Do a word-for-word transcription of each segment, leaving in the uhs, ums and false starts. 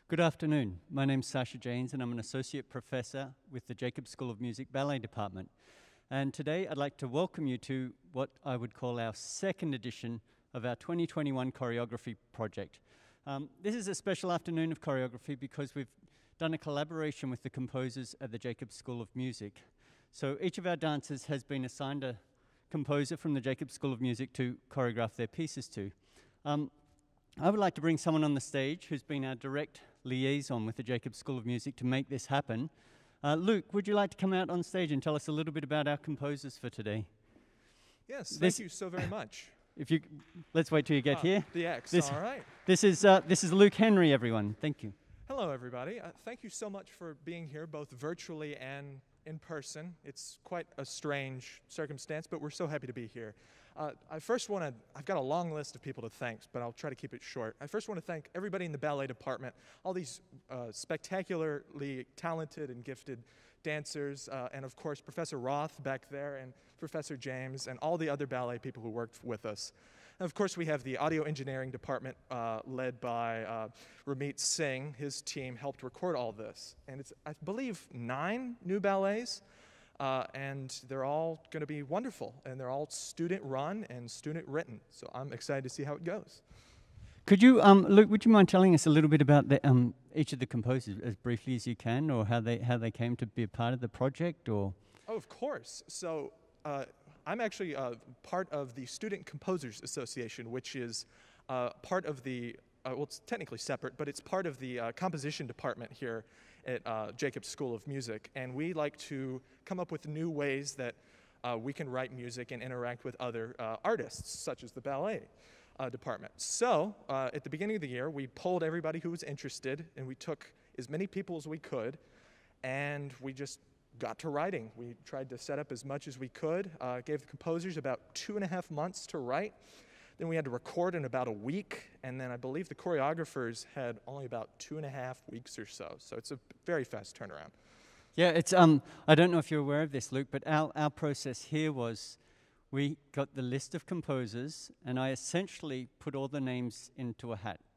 Good afternoon. My name's Sasha Janes, and I'm an associate professor with the Jacobs School of Music Ballet Department. And today I'd like to welcome you to what I would call our second edition of our twenty twenty-one choreography project. Um, this is a special afternoon of choreography because we've done a collaboration with the composers at the Jacobs School of Music. So each of our dancers has been assigned a composer from the Jacobs School of Music to choreograph their pieces to. Um, I would like to bring someone on the stage who's been our direct liaison with the Jacobs School of Music to make this happen. Uh, Luke, would you like to come out on stage and tell us a little bit about our composers for today? Yes, thank This you so very much. If you, let's wait till you get Ah, here. The X, This- all right. This is, uh, this is Luke Henry, everyone. Thank you. Hello, everybody. Uh, thank you so much for being here, both virtually and in person. It's quite a strange circumstance, but we're so happy to be here. Uh, I first want to, I've got a long list of people to thank, but I'll try to keep it short. I first want to thank everybody in the ballet department, all these uh, spectacularly talented and gifted dancers, uh, and of course Professor Roth back there, and Professor James, and all the other ballet people who worked with us. And of course, we have the audio engineering department uh, led by uh, Ramit Singh. His team helped record all this. And it's, I believe, nine new ballets, uh, and they're all going to be wonderful. And they're all student-run and student-written. So I'm excited to see how it goes. Could you, um, Luke, would you mind telling us a little bit about the, um, each of the composers as briefly as you can, or how they, how they came to be a part of the project? Or Oh, of course. So uh, I'm actually uh, part of the Student Composers Association, which is uh, part of the, uh, well, it's technically separate, but it's part of the uh, composition department here at uh, Jacobs School of Music. And we like to come up with new ways that uh, we can write music and interact with other uh, artists, such as the ballet uh, department. So uh, at the beginning of the year, we polled everybody who was interested, and we took as many people as we could, and we just got to writing. We tried to set up as much as we could, uh, gave the composers about two and a half months to write. Then we had to record in about a week, and then I believe the choreographers had only about two and a half weeks or so. So it's a very fast turnaround. yeah, it's, um, I don't know if you're aware of this, Luke, but our, our process here was we got the list of composers, and I essentially put all the names into a hat.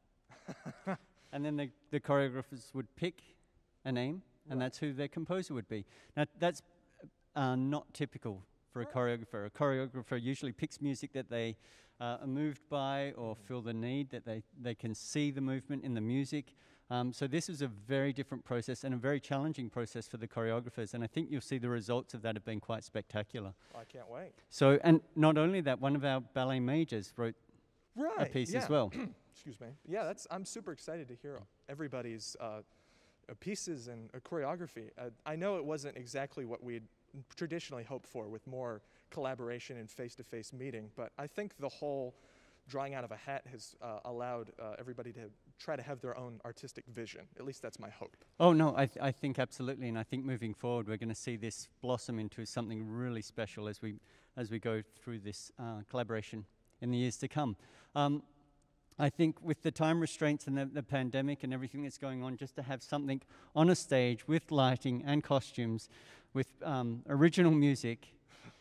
And then the, the choreographers would pick a name, and Right. that's who their composer would be. Now, that's uh, not typical for a Right. choreographer. A choreographer usually picks music that they uh, are moved by or feel the need, that they, they can see the movement in the music. Um, so this is a very different process and a very challenging process for the choreographers, and I think you'll see the results of that have been quite spectacular. I can't wait. So, and not only that, one of our ballet majors wrote Right. a piece yeah. as well. Excuse me. Yeah, that's. I'm super excited to hear everybody's uh, uh, pieces and uh, choreography. Uh, I know it wasn't exactly what we'd traditionally hoped for, with more collaboration and face-to-face meeting, but I think the whole drawing out of a hat has uh, allowed uh, everybody to try to have their own artistic vision. At least that's my hope. Oh no, I, th I think absolutely, and I think moving forward we're going to see this blossom into something really special as we as we go through this uh, collaboration in the years to come. Um, I think with the time restraints and the, the pandemic and everything that's going on, just to have something on a stage with lighting and costumes, with um, original music,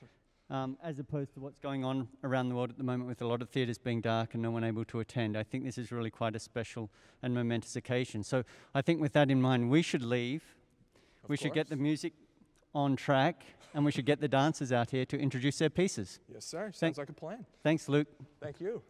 um, as opposed to what's going on around the world at the moment with a lot of theatres being dark and no one able to attend, I think this is really quite a special and momentous occasion. So I think with that in mind, we should leave. Of we should get the course. music on track, and we should get the dancers out here to introduce their pieces. Yes, sir. Sounds Thank- like a plan. Thanks, Luke. Thank you.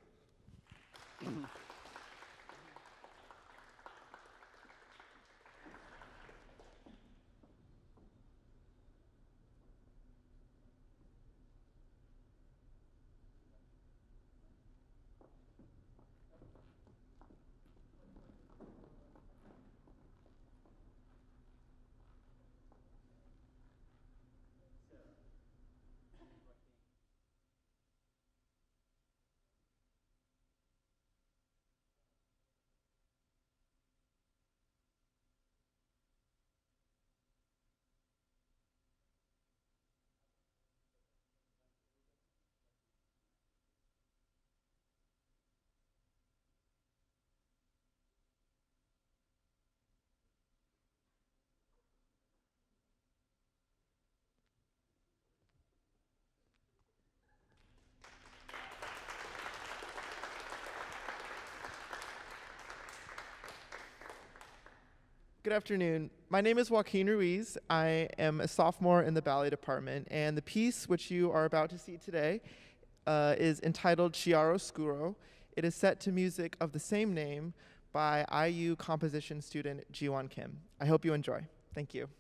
Good afternoon. My name is Joaquin Ruiz. I am a sophomore in the ballet department, and the piece which you are about to see today uh, is entitled Chiaroscuro. It is set to music of the same name by I U composition student Jiwon Kim. I hope you enjoy. Thank you.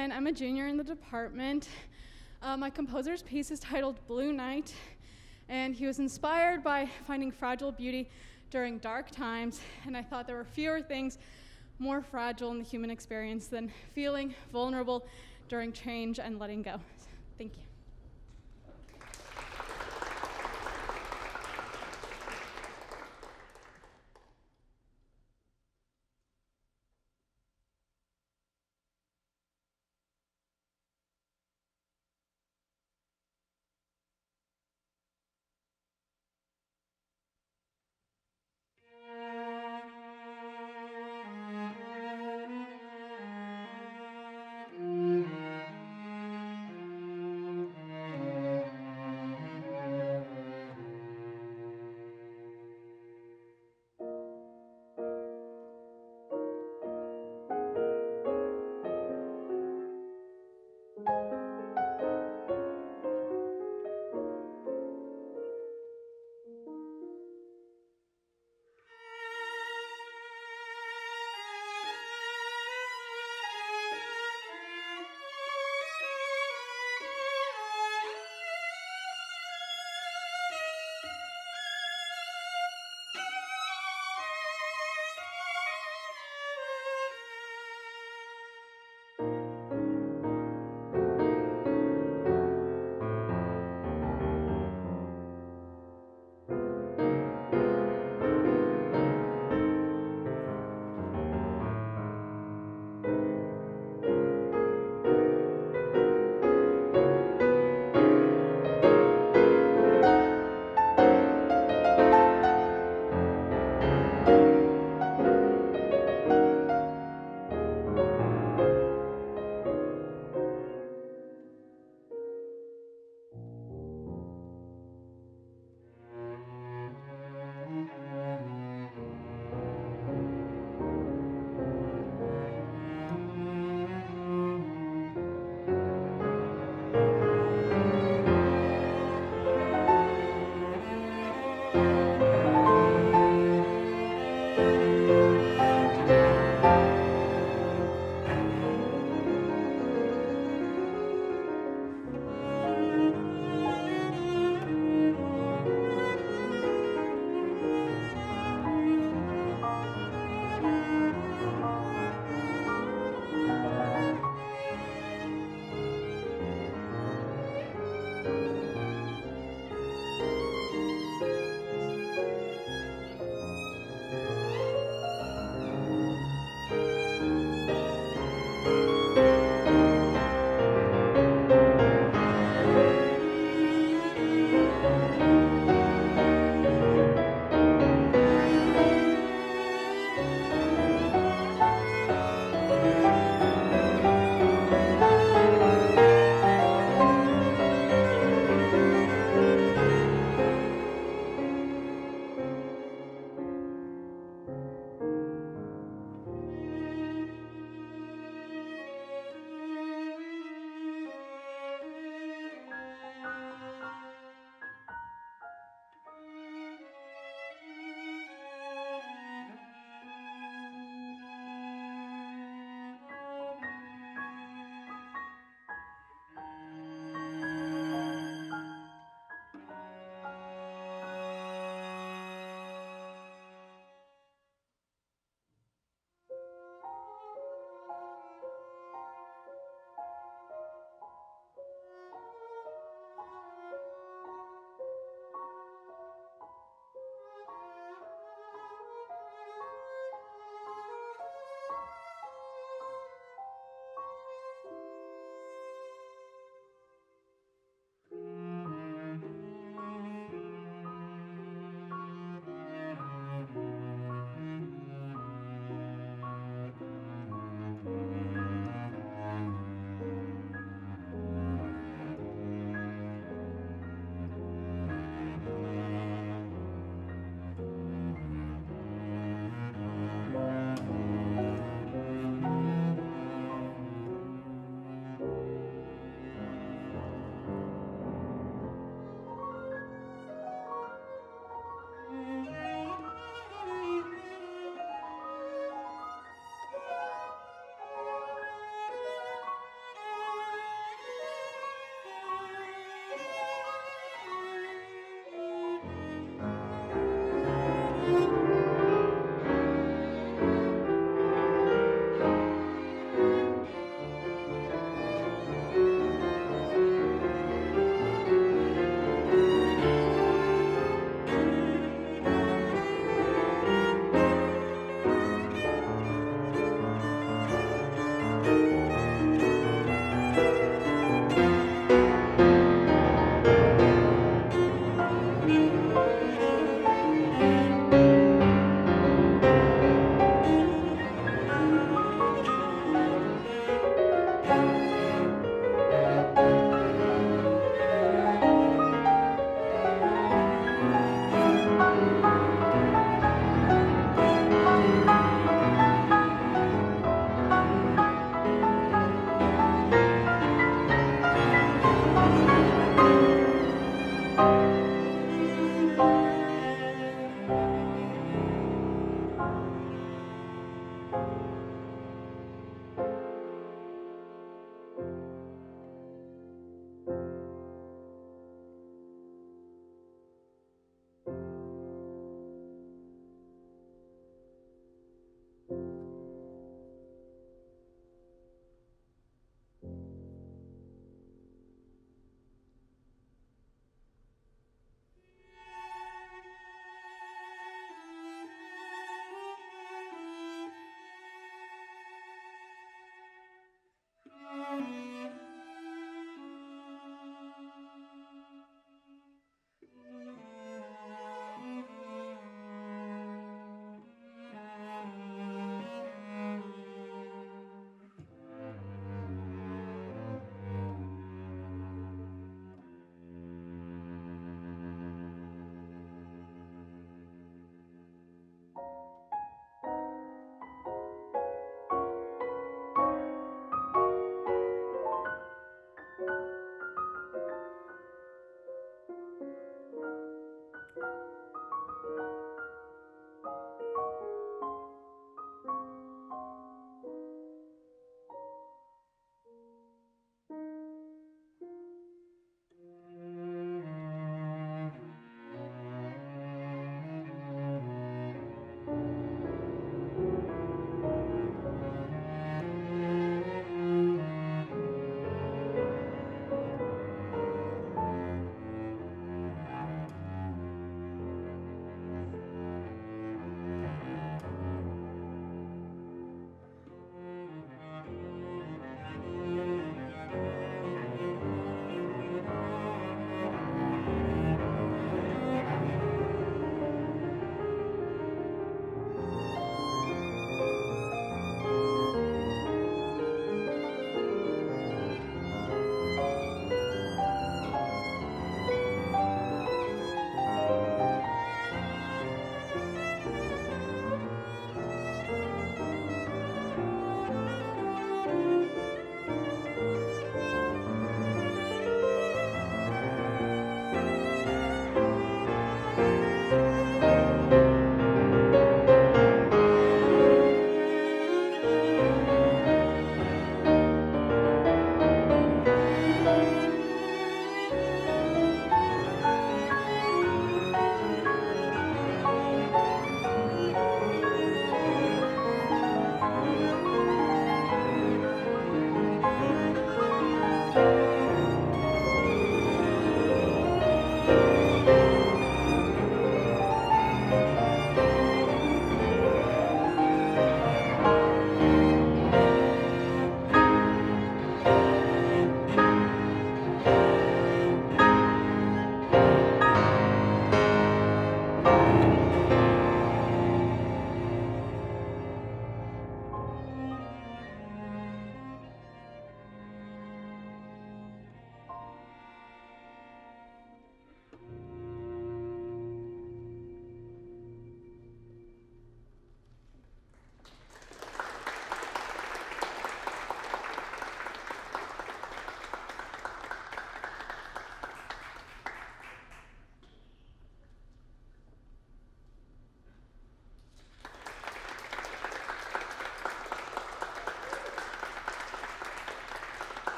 Flynn. I'm a junior in the department. Uh, my composer's piece is titled Blue Night, and he was inspired by finding fragile beauty during dark times, and I thought there were fewer things more fragile in the human experience than feeling vulnerable during change and letting go. Thank you.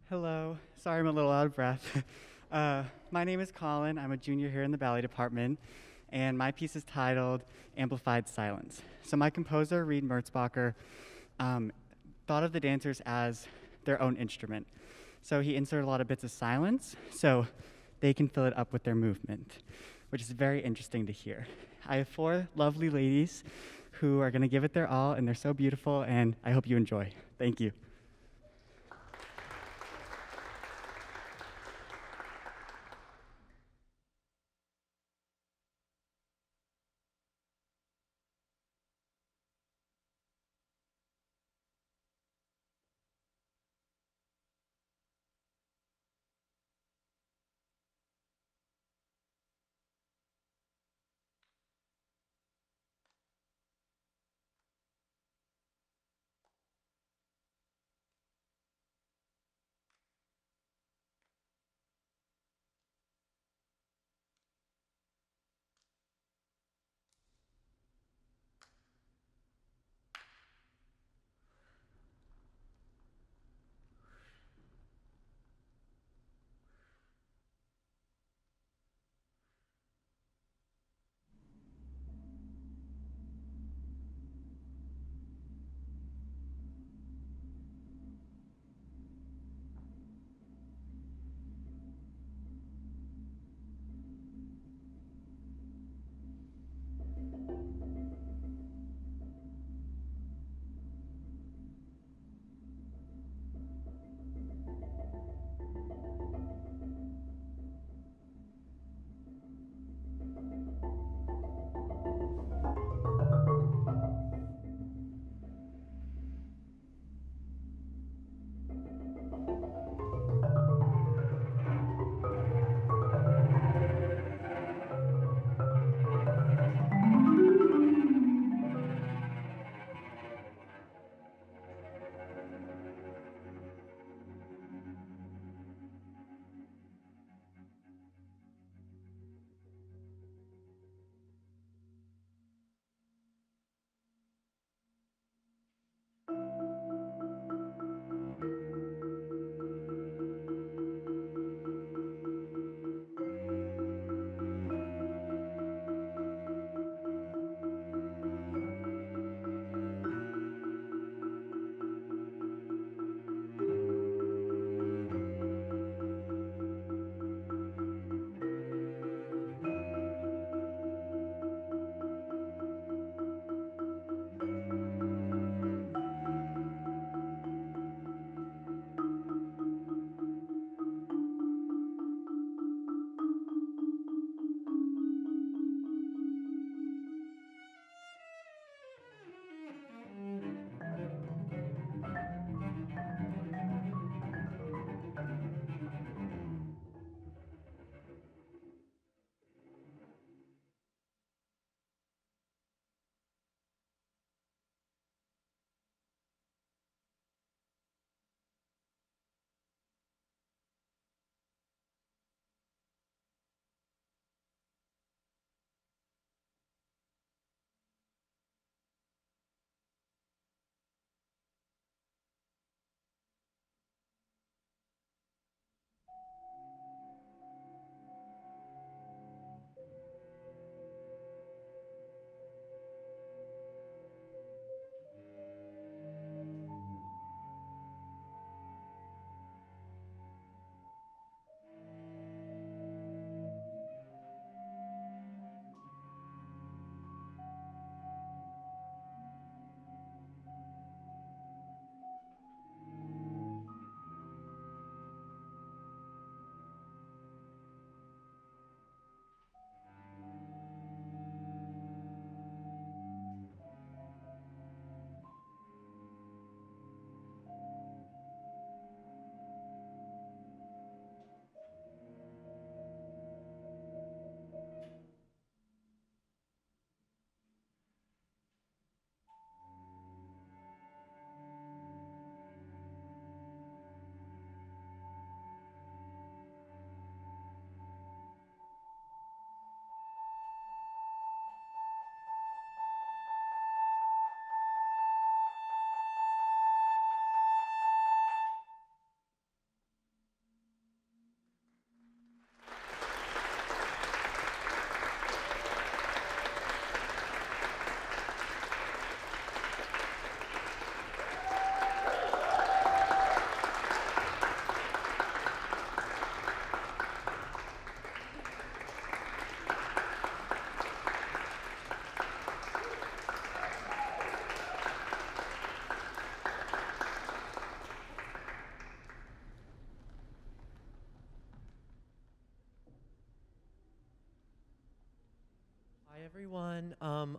Hello. Sorry I'm a little out of breath. Uh, my name is Colin. I'm a junior here in the ballet department, and my piece is titled Amplified Silence. So my composer, Reed Merzbacher, um, thought of the dancers as their own instrument. So he inserted a lot of bits of silence so they can fill it up with their movement, which is very interesting to hear. I have four lovely ladies who are going to give it their all, and they're so beautiful, and I hope you enjoy. Thank you.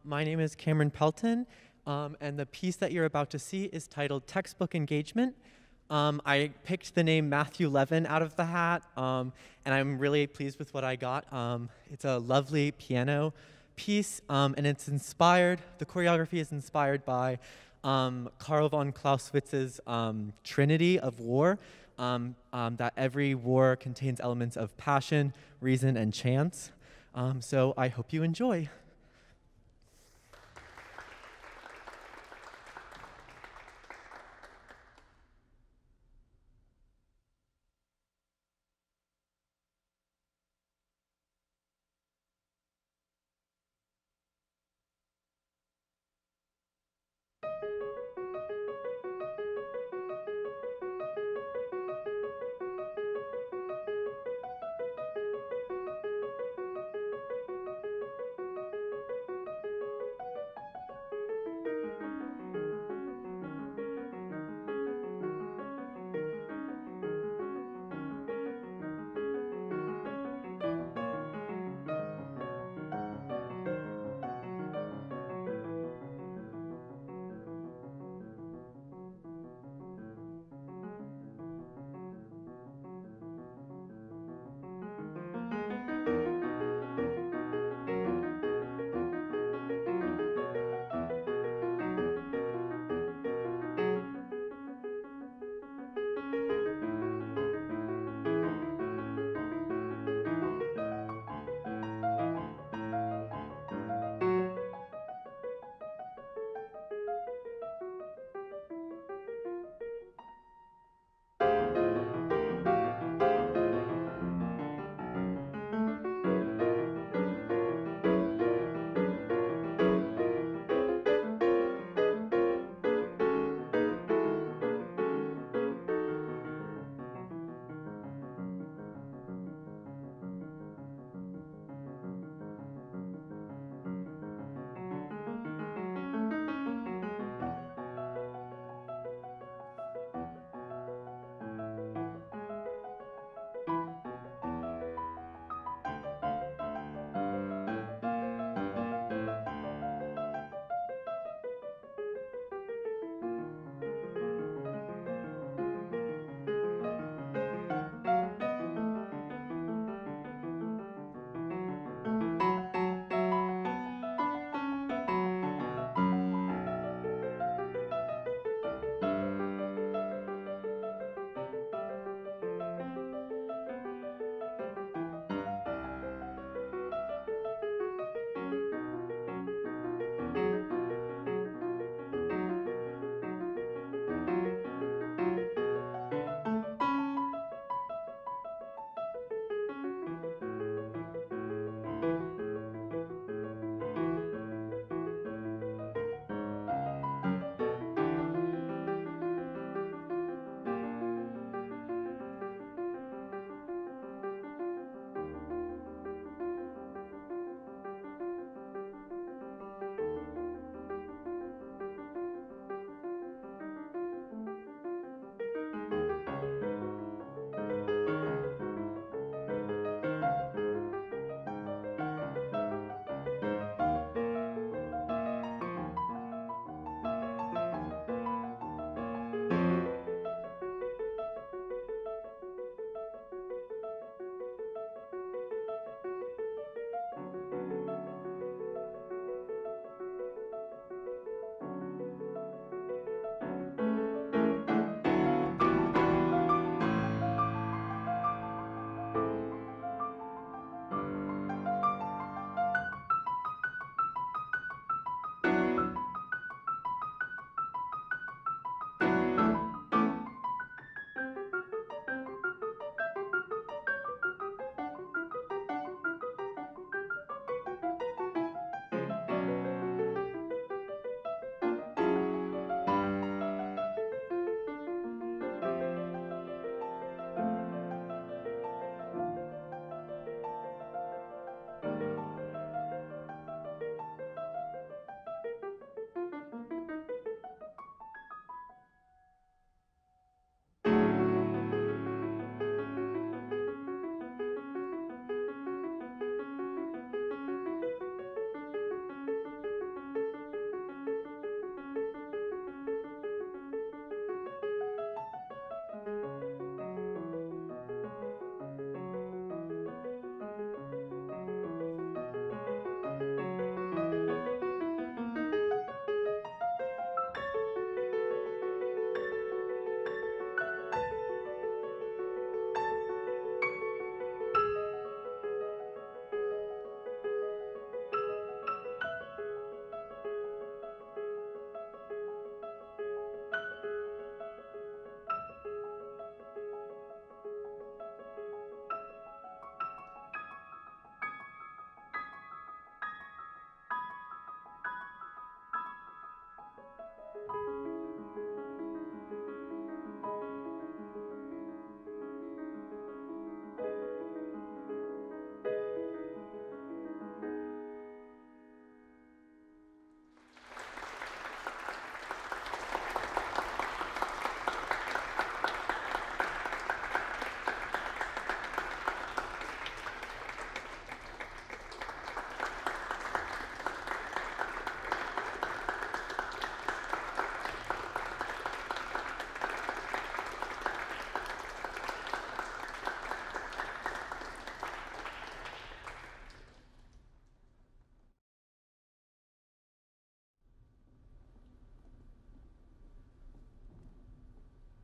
my name is Cameron Pelton, um, and the piece that you're about to see is titled Textbook Engagement. Um, I picked the name Matthew Levin out of the hat, um, and I'm really pleased with what I got. Um, it's a lovely piano piece, um, and it's inspired, the choreography is inspired by um, Karl von Clausewitz's um, Trinity of War, um, um, that every war contains elements of passion, reason, and chance. Um, so I hope you enjoy.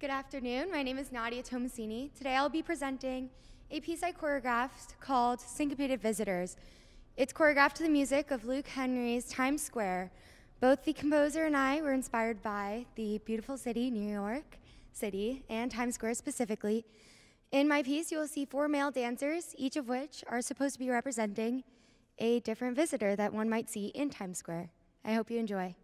Good afternoon. My name is Nadia Tomasini. Today I'll be presenting a piece I choreographed called Syncopated Visitors. It's choreographed to the music of Luke Henry's Times Square. Both the composer and I were inspired by the beautiful city, New York City, and Times Square specifically. In my piece, you will see four male dancers, each of which are supposed to be representing a different visitor that one might see in Times Square. I hope you enjoy.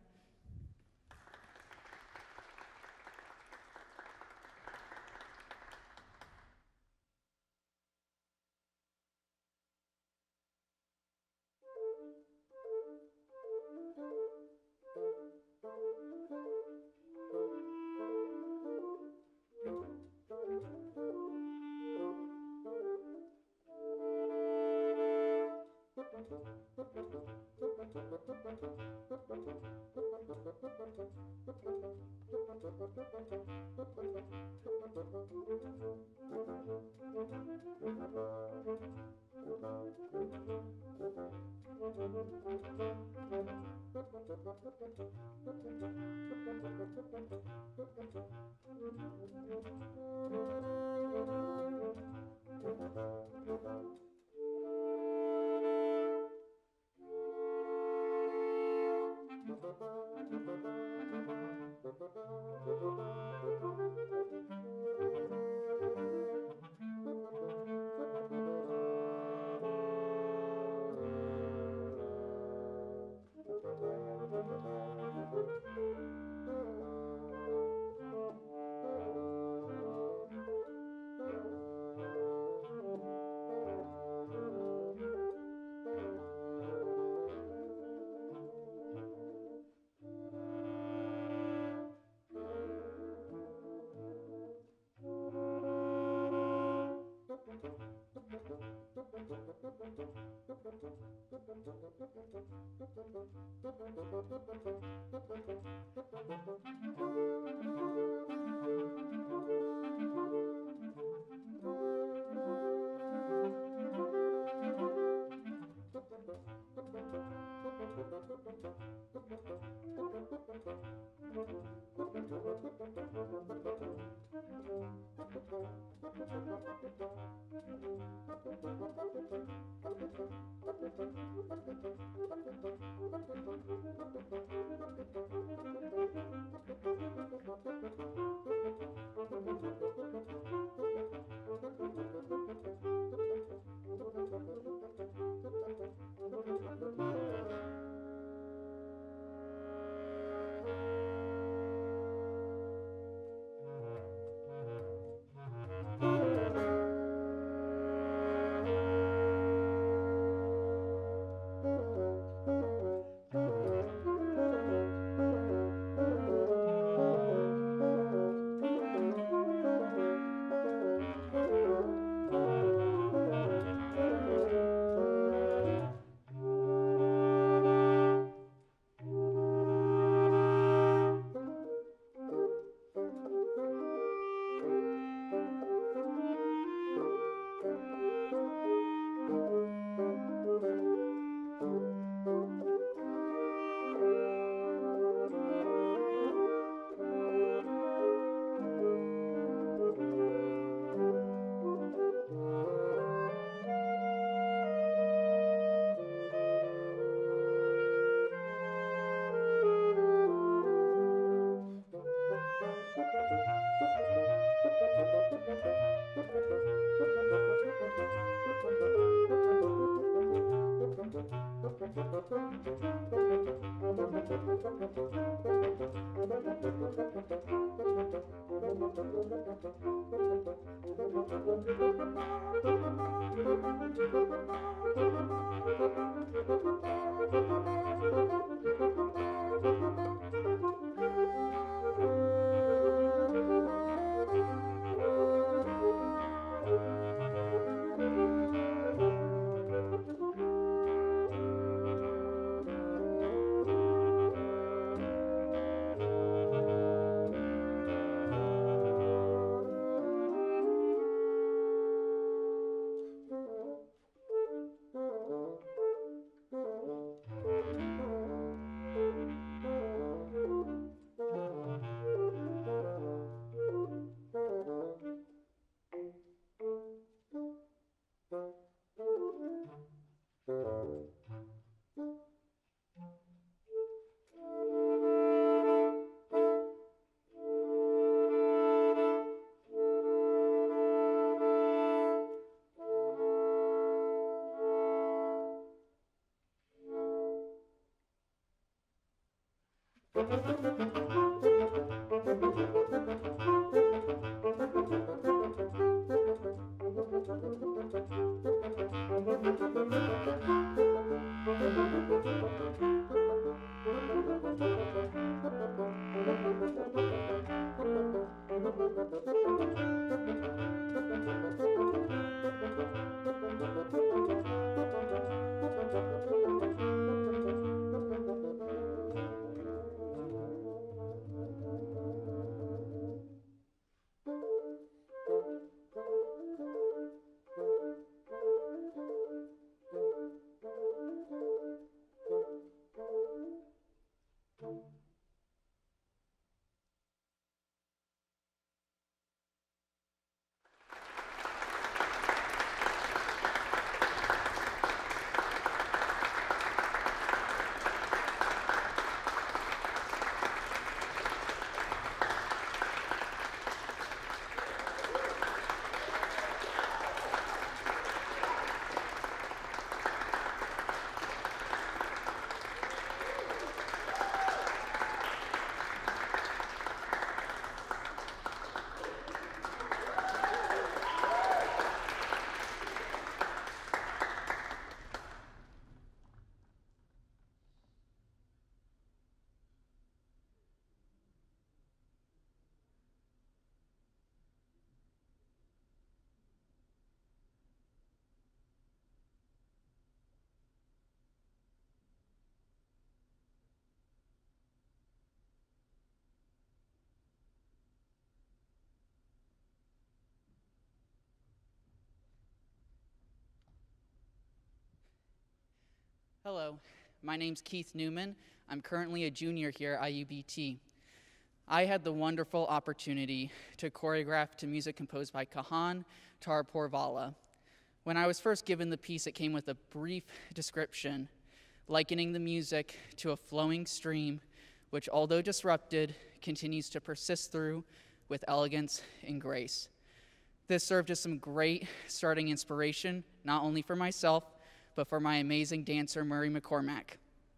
Hello, my name's Keith Newman. I'm currently a junior here at I U B T. I had the wonderful opportunity to choreograph to music composed by Kahan Tarporvala. When I was first given the piece, it came with a brief description, likening the music to a flowing stream, which, although disrupted, continues to persist through with elegance and grace. This served as some great starting inspiration, not only for myself, but for my amazing dancer, Murray McCormack.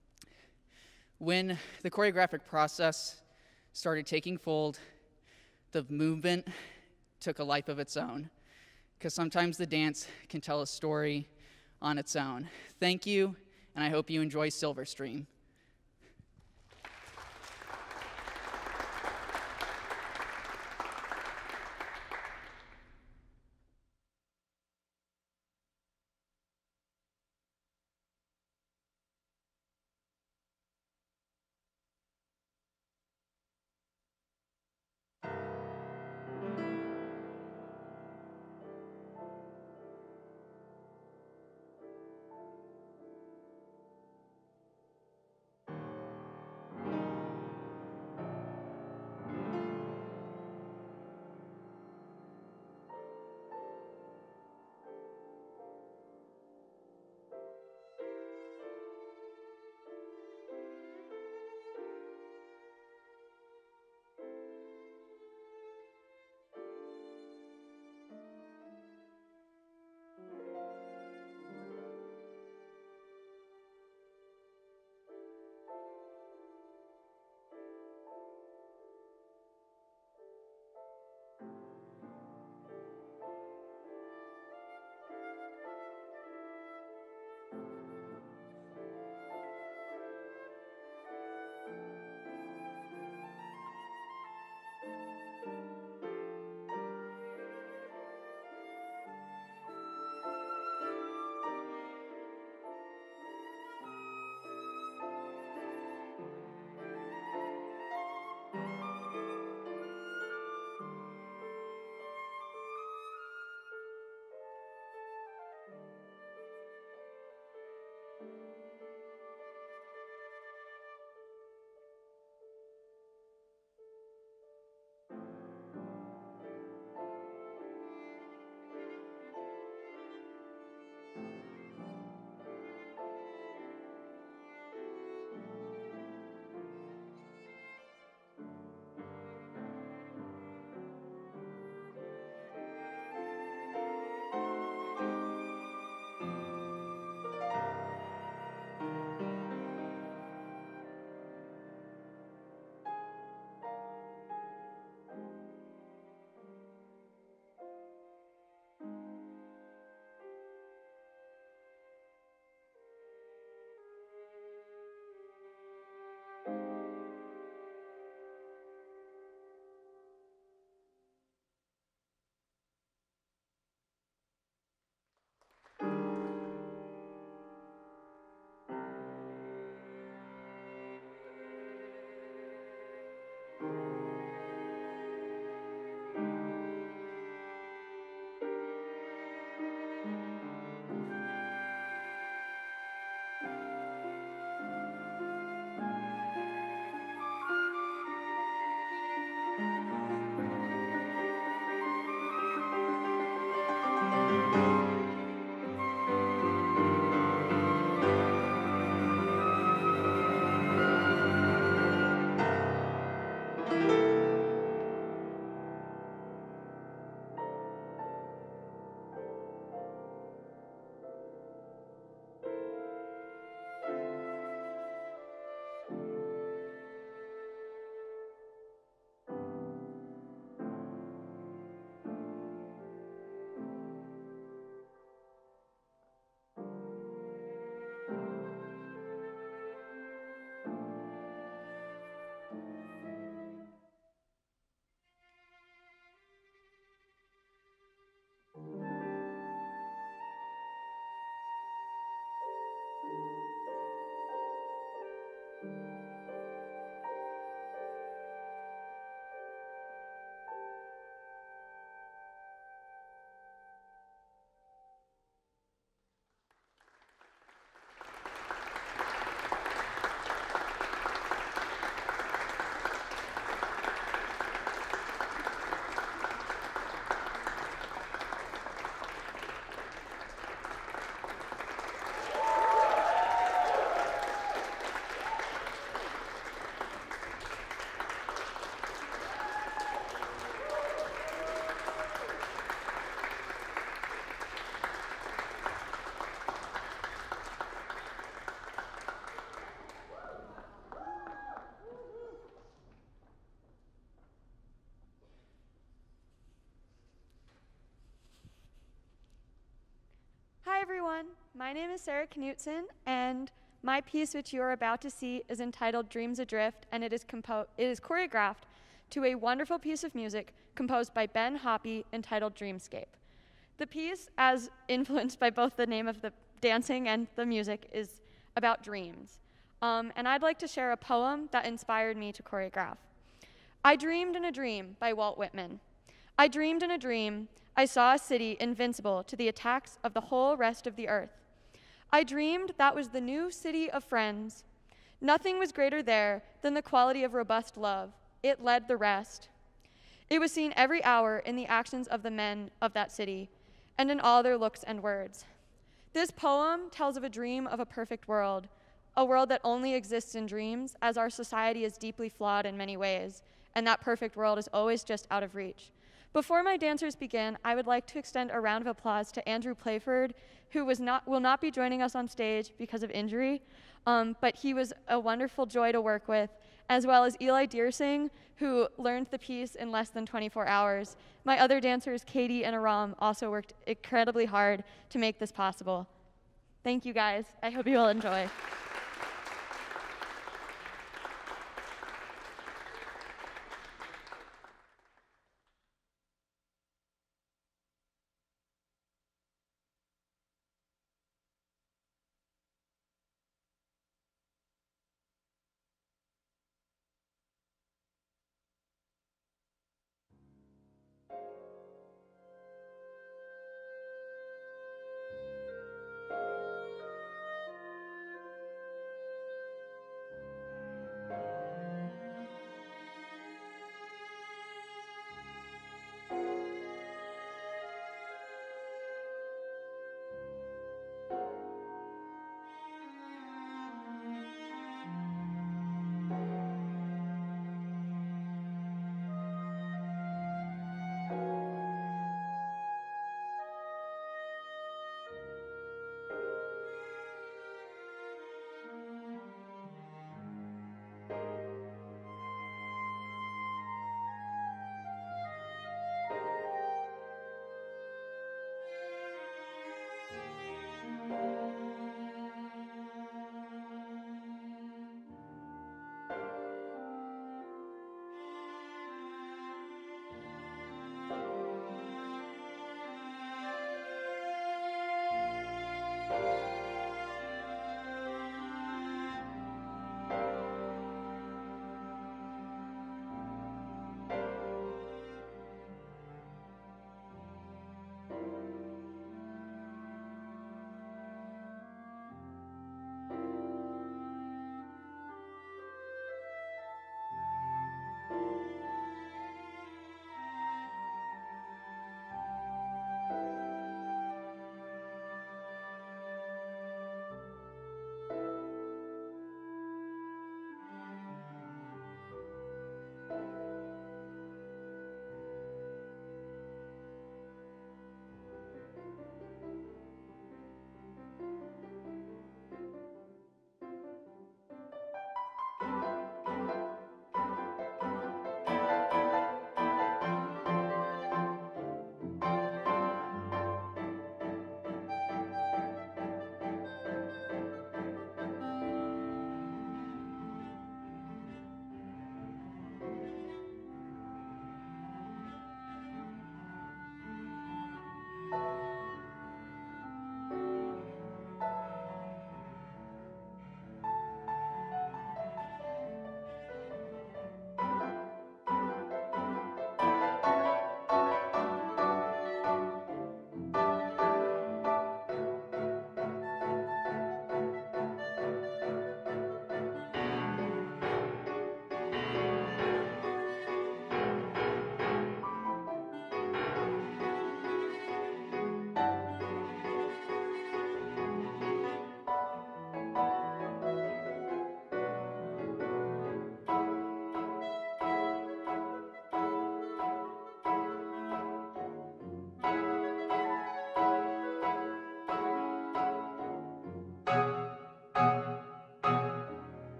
When the choreographic process started taking fold, the movement took a life of its own, because sometimes the dance can tell a story on its own. Thank you, and I hope you enjoy Silverstream. everyone. My name is Sarah Knutson, and my piece, which you are about to see, is entitled Dreams Adrift, and it is, compo- it is choreographed to a wonderful piece of music composed by Ben Hoppy entitled Dreamscape. The piece, as influenced by both the name of the dancing and the music, is about dreams. Um, and I'd like to share a poem that inspired me to choreograph. I Dreamed in a Dream by Walt Whitman. I dreamed in a dream I saw a city invincible to the attacks of the whole rest of the earth. I dreamed that was the new city of friends. Nothing was greater there than the quality of robust love. It led the rest. It was seen every hour in the actions of the men of that city, and in all their looks and words. This poem tells of a dream of a perfect world, a world that only exists in dreams, as our society is deeply flawed in many ways, and that perfect world is always just out of reach. Before my dancers begin, I would like to extend a round of applause to Andrew Playford, who was not, will not be joining us on stage because of injury, um, but he was a wonderful joy to work with, as well as Eli Deersing, who learned the piece in less than twenty-four hours. My other dancers, Katie and Aram, also worked incredibly hard to make this possible. Thank you, guys. I hope you all enjoy.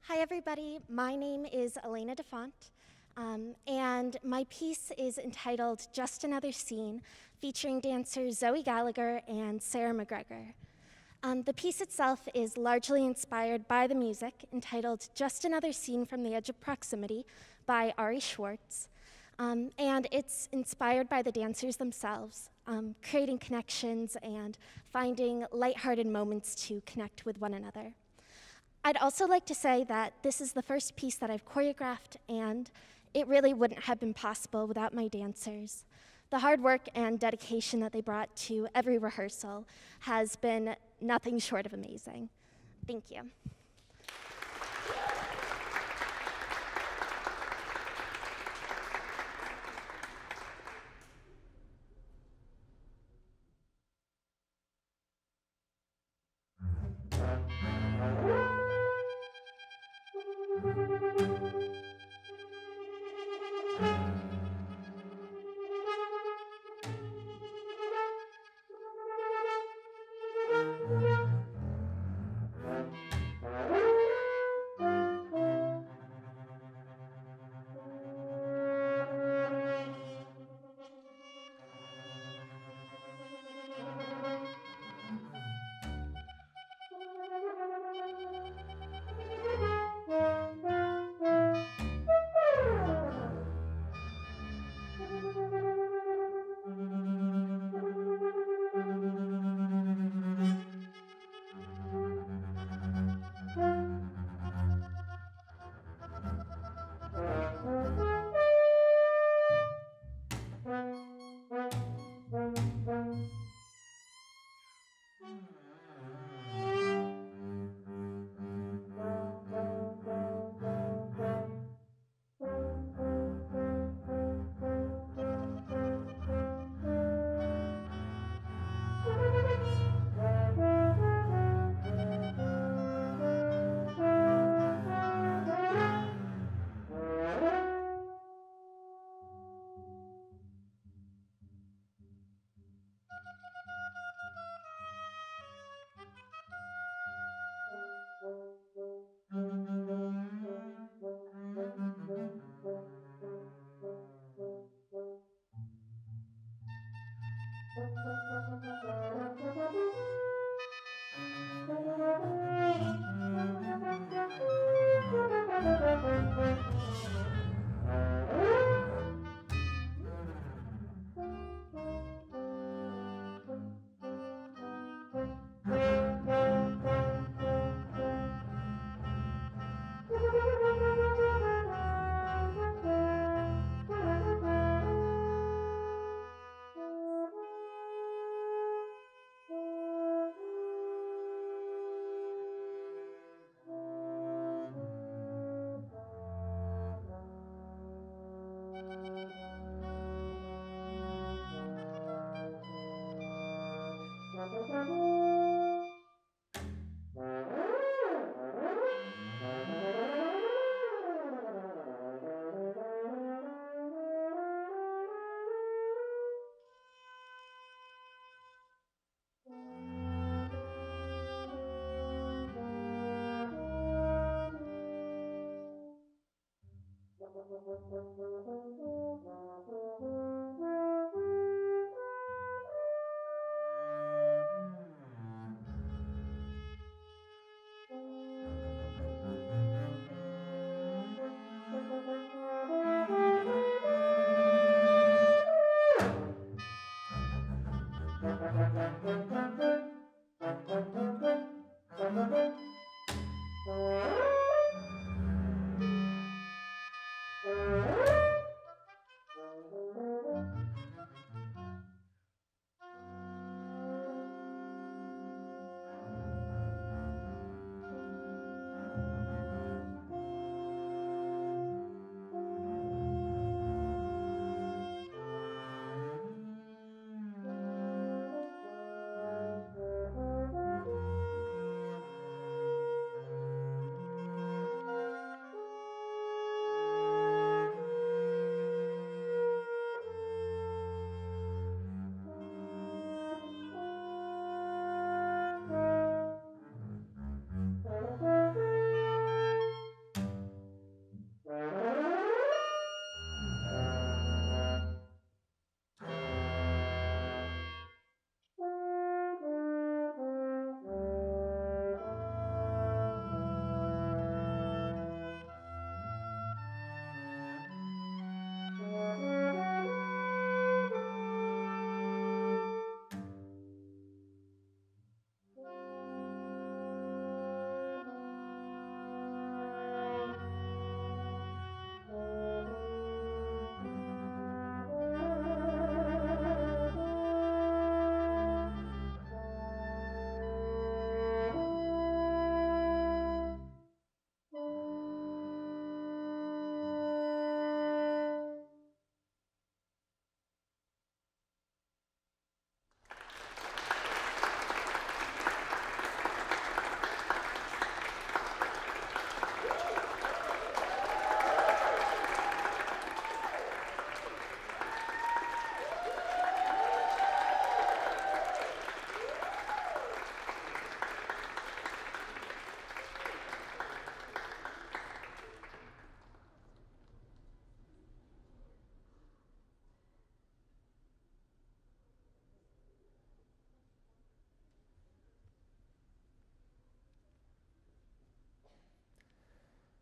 Hi, everybody. My name is Elena DeFont, um, and my piece is entitled Just Another Scene, featuring dancers Zoe Gallagher and Sarah McGregor. Um, the piece itself is largely inspired by the music, entitled Just Another Scene from the Edge of Proximity by Ari Schwartz. Um, and it's inspired by the dancers themselves, um, creating connections and finding lighthearted moments to connect with one another. I'd also like to say that this is the first piece that I've choreographed, and it really wouldn't have been possible without my dancers. The hard work and dedication that they brought to every rehearsal has been nothing short of amazing. Thank you.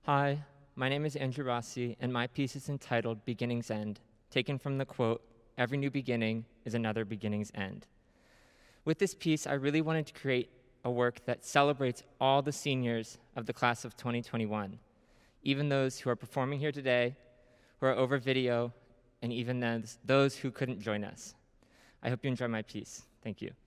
Hi, my name is Andrew Rossi, and my piece is entitled Beginning's End, taken from the quote, "Every new beginning is another beginning's end." With this piece, I really wanted to create a work that celebrates all the seniors of the class of twenty twenty-one, even those who are performing here today, who are over video, and even those, those who couldn't join us. I hope you enjoy my piece. Thank you.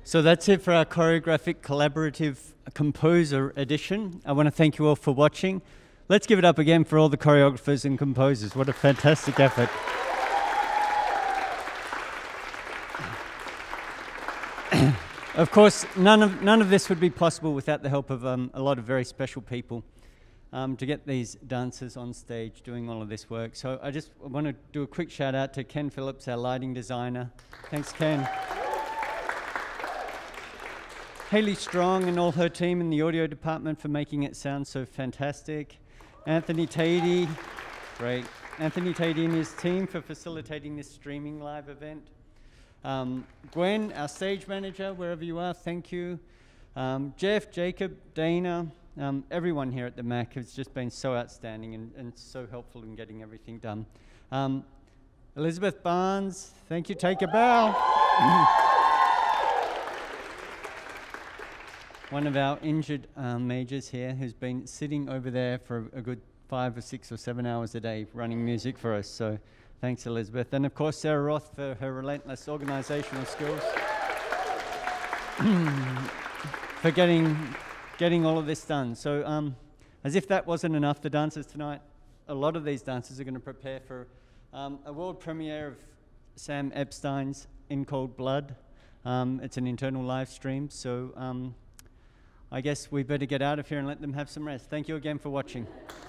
So that's it for our choreographic collaborative composer edition. I want to thank you all for watching. Let's give it up again for all the choreographers and composers. What a fantastic effort. Of course, none of, none of this would be possible without the help of um, a lot of very special people um, to get these dancers on stage doing all of this work. So I just want to do a quick shout out to Ken Phillips, our lighting designer. Thanks, Ken. Haley Strong and all her team in the audio department for making it sound so fantastic. Anthony Tady, great. Anthony Tady and his team for facilitating this streaming live event. Um, Gwen, our stage manager, wherever you are, thank you. Um, Jeff, Jacob, Dana, um, everyone here at the M A C has just been so outstanding and, and so helpful in getting everything done. Um, Elizabeth Barnes, thank you, take a bow. One of our injured um, majors here who's been sitting over there for a good five or six or seven hours a day running music for us. So thanks, Elizabeth. And of course, Sarah Roth for her relentless organizational skills. for getting, getting all of this done. So um, as if that wasn't enough, the dancers tonight, a lot of these dancers are going to prepare for um, a world premiere of Sam Epstein's In Cold Blood. Um, it's an internal live stream, so um, I guess we better get out of here and let them have some rest. Thank you again for watching.